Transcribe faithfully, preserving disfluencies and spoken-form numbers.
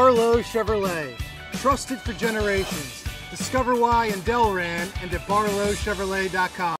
Barlow Chevrolet, trusted for generations. Discover why in Delran and at barlow chevrolet dot com.